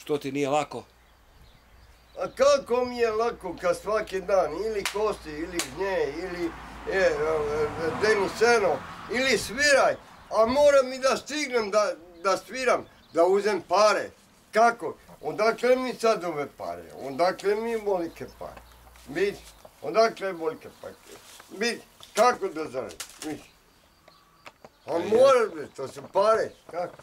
Što ti nije lako? A kako mi je lako kad svaki dan ili kosti, ili žnje, ili deniseno, ili sviraj, a moram i da stignem da sviram, da uzem pare. Kako? Odakle mi sad ove pare? Odakle mi volike pare? Vidi, odakle volike pare? Vidi, kako da zaradim? Vidi. A moraš bre, to su pare, kako?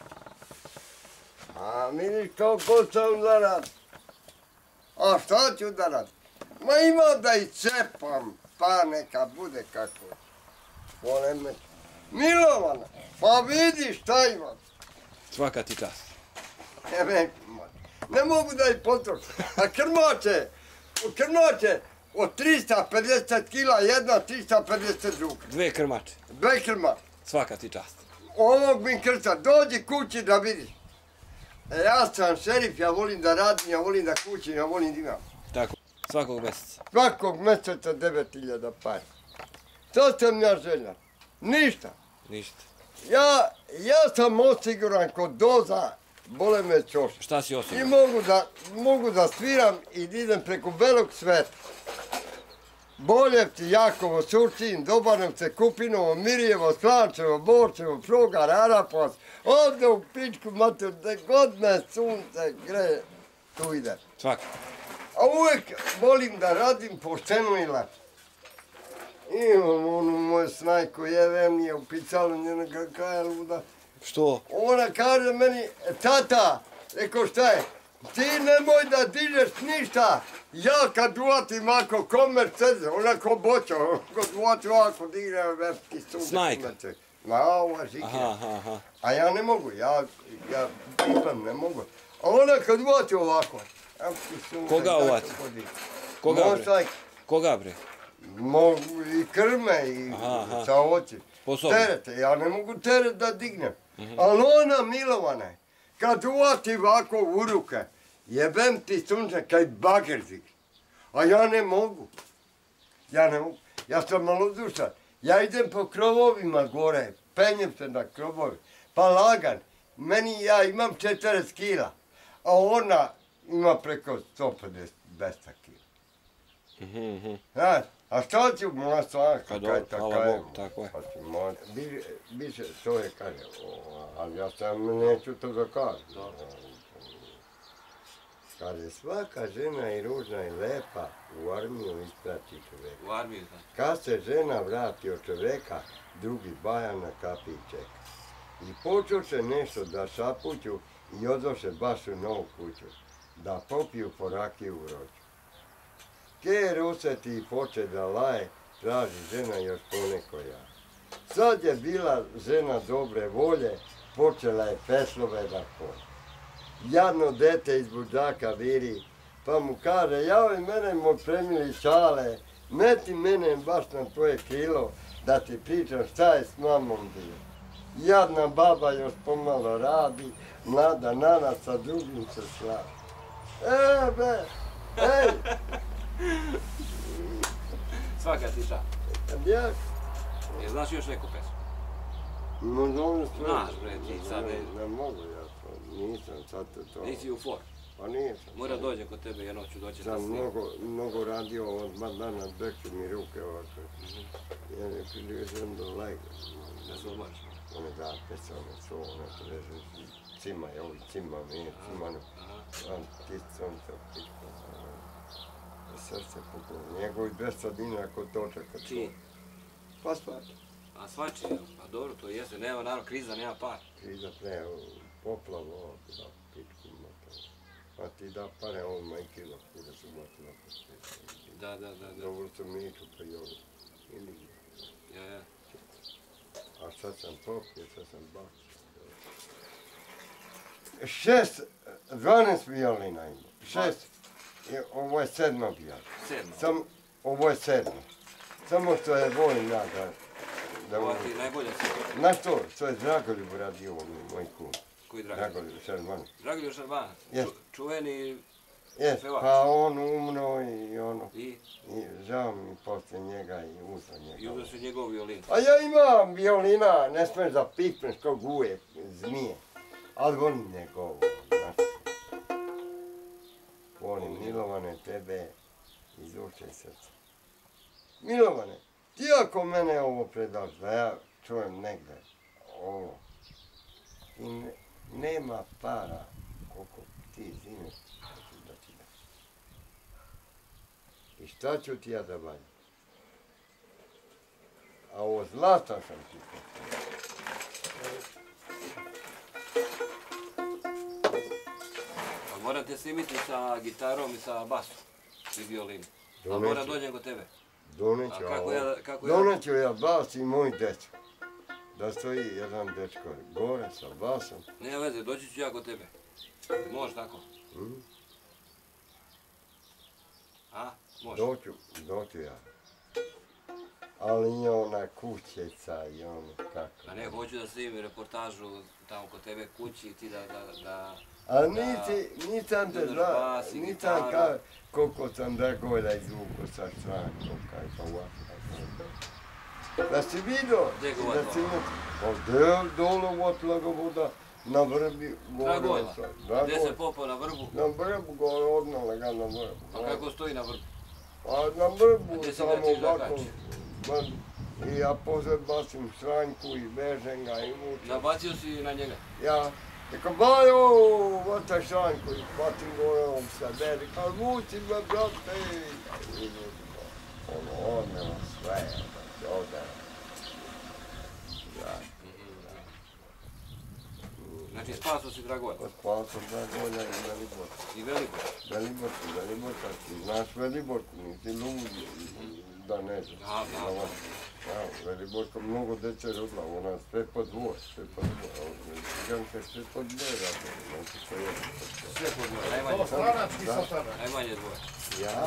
A vidiš kako sam da radim. A šta ću da radim? Ma ima da i cepam, pa neka bude kako. Vole me. Milovana, pa vidi šta imam. Svaka ti čast. Ne mogu da ih potrošim. A krmače od 350 kila, jedna 350 druga. Dve krmače. Dve krmače. Svaka ti čast. Ovog mi krca, dođi kući da vidiš. Ja sam šerif, ja volim da radim, ja volim da kućim, ja volim da imam. Tako, svakog mjeseca. Svakog mjeseca 9.000 para. Što sam ja željan? Ništa. Ništa. Ja sam osiguran kod doza, bole me čoš. Šta si I osiguran? mogu da sviram i da idem preko belog sveta. Boljevci, Jakovo, Surčin, Dobanovce, Kupinovo, Mirjevo, Slančevo, Borčevo, Šogar, Arapovac, ovdje u pičku mater, gdje god me sunce greje, tu ide. Svaka. A uvijek volim da radim pošteno i lepo. Imam onu moju snajku, jevem je u picalu njena kaja luda. Što? Ona kaže meni, tata, rekao šta je, ti nemoj da dižeš ništa. Ja kad uvatim ovako komercez, onako boćo, kad uvatim ovako digne vepki sunce. Snajka? Ma ova žike. A ja ne mogu, ja pipam, ne mogu. A ona kad uvati ovako, vepki sunce. Koga uvati? Koga bre? Koga bre? Mogu i krme i sa oči. Terete, ja ne mogu teret da dignem. Ali ona Milovana, kad uvati ovako u ruke, jebem ti sunce kaj bager digne. A ja ne mogu. Ja sam malo dušan. Ja idem po krovovima gore, penjem se na krovovi. Pa lagan. Ja imam 40 kila. A ona ima preko 150 kila. Znaš, a šta ću moja stvarka? Pa dobro, hvala Bogu, tako je. Biće čovjek kaže, ali ja sam neću to da kažem. Kaže, svaka žena i ružna i lepa u armiju isprati čovjeka. U armiju, da. Kad se žena vrati od čovjeka, drugi baja na kapiji čeka. I počoše nešto da šapuću i odoše baš u novu kuću, da popiju po rakiju u rođu. Ker osjeti i poče da laje, traži žena još poneko jaje. Sad je bila žena dobre volje, počela je peslove da kolje. Jadno dete iz buđaka viri, pa mu kaže, javi mene mu premili šale, meti mene baš na tvoje krilo, da ti pričam šta je s mamom bilo. Jadna baba još pomalo radi, mlada nana sa drugim se slavi. Ej! Svaka ti čast. Jak? Znaš još neku pesmu? Znaš bre, ti sad ne mogu ja to, nisam sad to. Nisi u for? Pa nisam. Mora dođem kod tebe, ja noću doći sam mnogo radio, od dana drću mi ruke ovako. Ja ne priližem do lajga. Da se odmoriš? One zapese, one su, one treže, cima je ovi, cima mi, cimano. Ti sunce pičko. Srce puklo. Njegovi 200 dinara kod dočeka. Čiji? Pa svači. A svači, pa dobro, to jeste, nema naravno kriza, nema par. Kriza ne, poplavo ovako da pičku motor. Pa ti da pare ovo majkilo, kuda su motila postoji. Da. Dobro su miču pa i ovo. Ili... Ja. A sad sam popio, sad sam bacio. 12 violina ima. 6. Ovo je 7. violina. Ovo je 7. Samo što je volim ja da... Ova ti najbolja se. Znaš što je Dragoljub radio moj kum. Koji Dragoljub? Dragoljub Šarbanac. Dragoljub Šarbanac? Čuveni pevač. Pa on umro i ono. I žao mi poslije njega i uzeo njega. I uzeo su njegov violin. A ja imam violina, ne smiješ da pipneš kao guje, zmije. Ali volim njegovu. volim, Milovane, tebe iz duše i srca. Milovane, ti ako mene ovo predaš, da ja čujem negdje ovo, i nema para koliko ti zineš, da ti daš. I šta ću ti ja da valjam? A ovo zlata sam ti postavio. Moram te snimiti sa gitarom i sa basom i violinom. A moram dođem kod tebe. Doneću ja bas i moj dečko. Da stoji jedan dečko gore sa basom. Nema veze, doći ću ja kod tebe. Može tako? A? Može? Doću ja. Ali i ona kućeca i ono kako. A ne, hoću da snimim reportažu tamo kod tebe kući i ti da... A nisam te znao, nisam kao koliko sam Dragoljla izvuko sa Strankom, kaj pa ovako. Da si vidio? Gdje ga vatla? Dole vatla ga voda na vrbi. Dragoljla? Gdje se popao na vrbu? Na vrbu gore, odnala ga na vrbu. A kako stoji na vrbu? A na vrbu samo ovako. I ja poslije bacim Stranku i vežem ga i vučem. Nabacio si na njega? Ja. Rekao, Bajo, vataj Šanko, i hvatim gore ovom sebe, rekao, vuci me, brate, i ono, odnela sve, ovdje. Znači, spasao si Dragoljla? Spasao Dragoljla i Veliborku. I Veliborku? Veliborka, ti znaš Veliborku, nisi ludi, da ne znaš. Ja, Veliborka mnogo djece rodila, ona sve po dvoje, Ciganka sve po dvoje radila, znači to je sve po dvoje, najmanje dvoje. Stranački satana. Najmanje dvoje. Ja.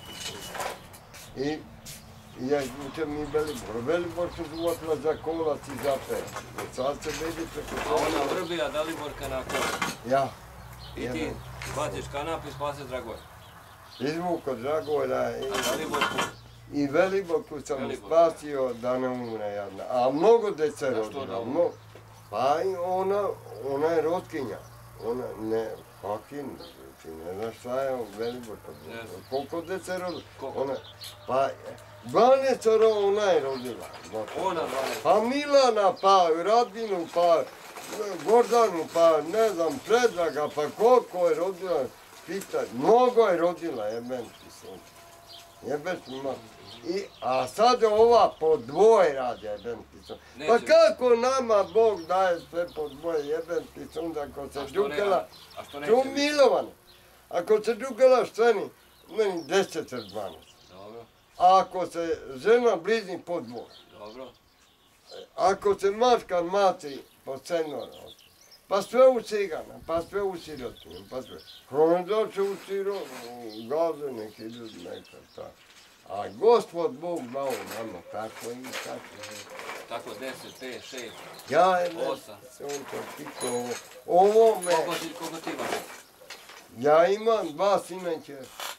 I ja učem i Veliborka su vatila za kolac i za pet. Sad se vidi preko toga. A ona vrbi, a Daliborka na kolac. Ja. I ti baciš kanap i spase Dragoljla. Izvuko Dragoljla i... A Daliborku? I Veliborku sam spasio da ne umre jadna. A mnogo djece rodila. Pa i ona je rotkinja. Ona ne, fakin, ti ne znaš šta je Veliborka. Koliko djece rodila? Pa 12 ona je rodila. Ona 12? Pa Milana, pa Radinu, pa Gordanu, pa ne znam, Predraga, pa koliko je rodila. Mnogo je rodila, jeben ti sunce. Jeben ti ma. A sad ova po dvoje radi, jeben ti sunce. Pa kako nama Bog daje sve po dvoje, jeben ti sunce, ako se džukala, tu Milovane, ako se džukala šteni, meni 10-12. Dobro. A ako se žena blizni po dvoje. Dobro. Ako se mačka maci po 7. Pa sve u cigana, pa sve u sirotinu, pa sve. Hrone doće u sirotinu, gaze neki ljudi nekad tako. A Gospod Bog dao nama tako i tako. Tako 10, 5, 6, Ja je 8. Sunko, tiko ovo me... Koliko ti imaš? Ja imam 2 sina i čer.